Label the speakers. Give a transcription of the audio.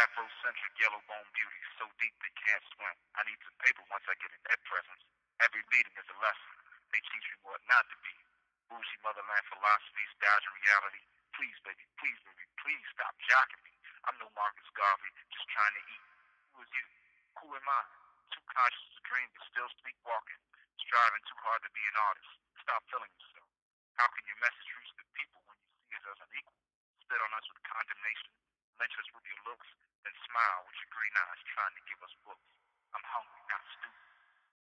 Speaker 1: Afrocentric yellow bone beauty, so deep they can't swim. I need some paper once I get in their presence. Every meeting is a lesson. They teach me what not to be. Bougie motherland philosophies, dodging reality. Please, baby, please stop jocking me. I'm no Marcus Garvey, just trying to eat. Who is you? Who am I? Too conscious to dream, but still sleepwalking. Striving too hard to be an artist. Stop feeling yourself. How can your message reach the people when you see us as unequal? Spit on us with condemnation, lynch us with your looks, then smile with your green eyes trying to give us books. I'm hungry, not stupid.